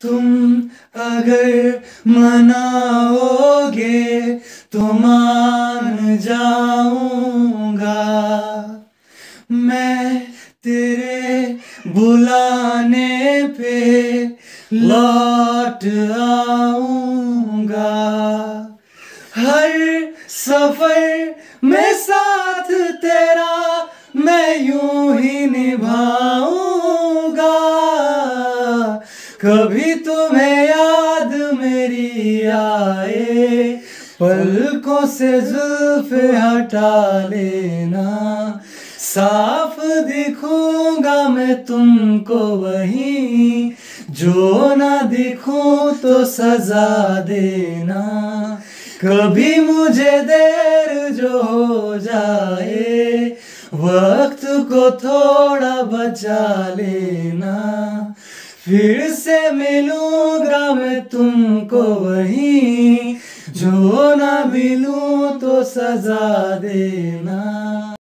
तुम अगर मनाओगे तो मान जाऊंगा, मैं तेरे बुलाने पे लौट आऊंगा। हर सफर में साथ तेरा मैं यूं ही निभाऊंगा। कभी तुम्हें याद मेरी आए, पलकों से जुल्फ हटा लेना। साफ दिखूंगा मैं तुमको वहीं, जो ना दिखूं तो सजा देना। कभी मुझे देर जो हो जाए, वक्त को थोड़ा बचा लेना। फिर से मिलूंगा मैं तुमको वहीं, जो ना मिलूं तो सजा देना।